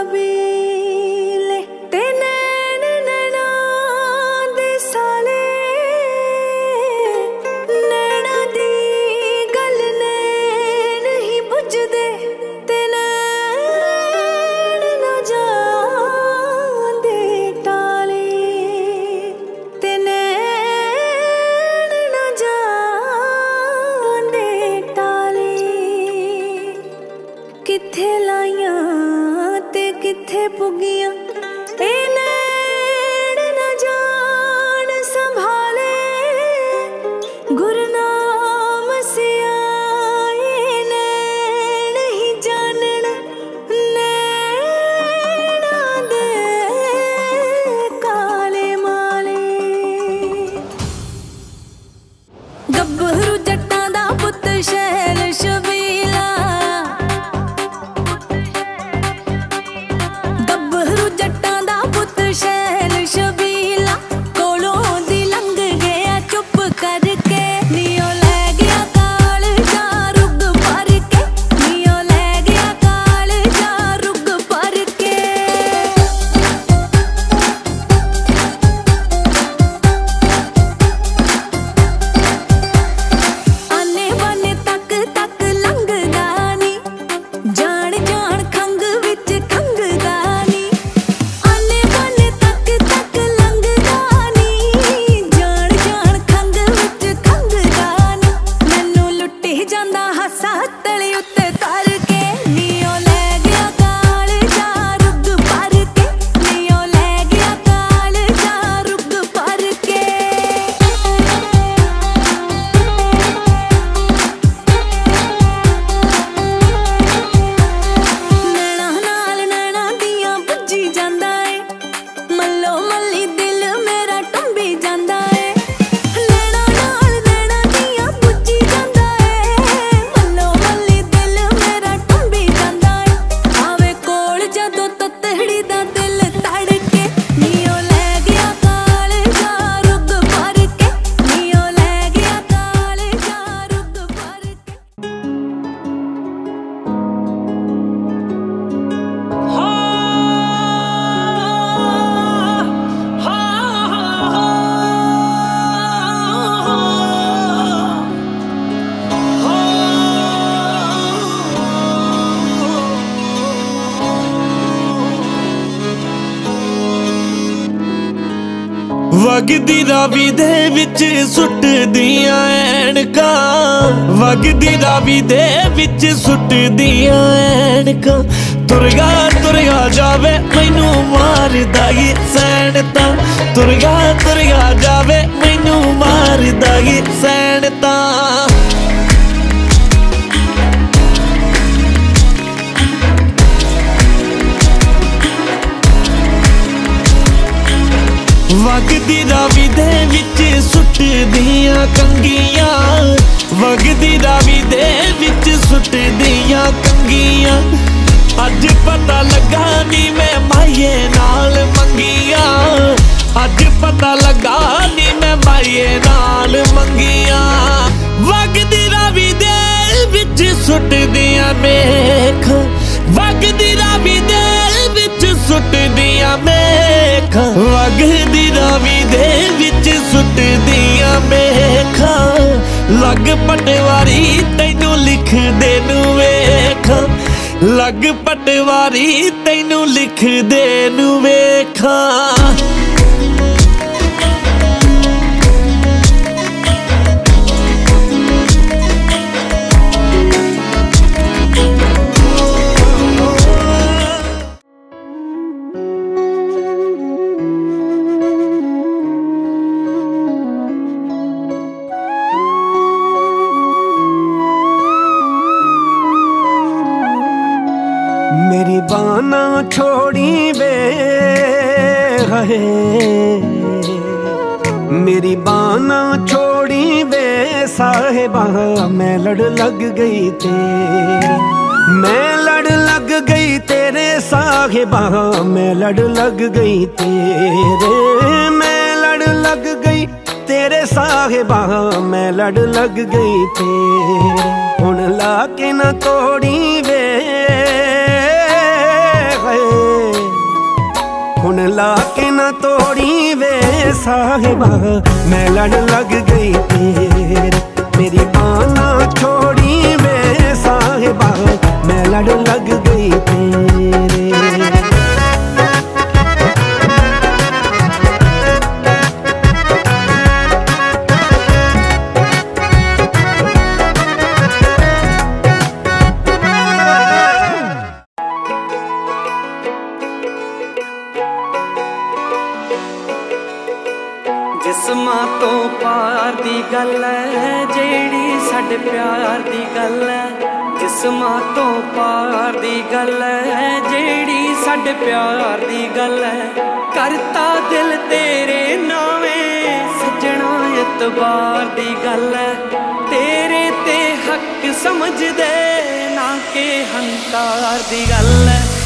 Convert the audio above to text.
छबीले ते नैन नैना दे साले नैना दी गल नैन ही बुझदे ते नैन ना जांदे टाले ते नैन ना जांदे टाले किथे लाइयां ते किथे पुगियां ए नैन ना जान संभाले गुरनाम से आए नैन ही जानन नैना दे काले माले गब्बरू जट्टां दा पुत्त शैल शबीला गब्बरू जट्टां दा पुत्त शैल शबीला कोलों दी लंघ गया चुप करके नियो लै गया काल जा रुग भर के नियो लै गया काल जा रुग भर के आने बाने तक तक लंघदा नी जान जान खंग विच खंगदा नी आने बाने तक तक लंघदा नी जान जान खंग विच खंगदा नी मैनू लुट्टी जांदा हासा तली उत्ते तर के नियो लै गया काल जा रुग भर के नियो लै गया काल जा रुग भर के नैना नाल नैना दियां बुझी जांदा ए मल्लो मल्ली दिल मेरा टुंबी जांदा ए नैना नाल नैना दियां बुझी जांदा ए मल्लो मल्ली दिल मेरा टुंबी जांदा ए आवे कोल जदों ततड़ी दा दिल तड़के नियो लै गया काल जा रुग भर के नियो लै गया काल जा रुग भर के वगदी रावी दे विच सुटदियां ऐनकां वगदी रावी दे विच सुटदियां ऐनकां तुरगा तुरगा जावे मैनू मारदा ई सैनतां तुरगा तुरगा जावे मैनू मारदा ई सैनतां वगदी रावी दे विच सुटदियां कंगियां वगदी रावी दे विच सुटदियां कंगियां अज पता लगा नी मैं माइये नाल मंगियां अज पता लगा नी मैं माइये नाल मंगियां वगदी रावी दे विच सुटदियां मेख वगदी रावी दे विच सुटदियां मेख वगदी रावी दे विच सुटदियां मेखा लग पटवारी तैनू लिख दे नू वेखा लग पटवारी तैनू लिख दे नू वेखा मेरी बाना छोड़ी वे है मेरी बाना छोड़ी वे साहिबा मैं लड़ लग गई तेरी मैं लड़ लग गई तेरे साहिबा मैं लड़ लग गई तेरे मैं लड़ लग गई तेरे साहिबा मैं लड़ लग गई तेरे हुण ला के न तोड़ी वे ना तोड़ी वे साहिबा, मैं लड़ लग गई तेरे। मेरी आना छोड़ी वे साहिबा, मैं लड़ लग गई तेरे। जिस्मां तो पार दी गल है जेड़ी साडे प्यार दी गल है। जिस्मां तो पार दी गल है जेड़ी साडे प्यार दी गल है। करता दिल तेरे नावे सजना एतबार दी गल है। तेरे ते हक समझ दे ना के हंकार दी गल है।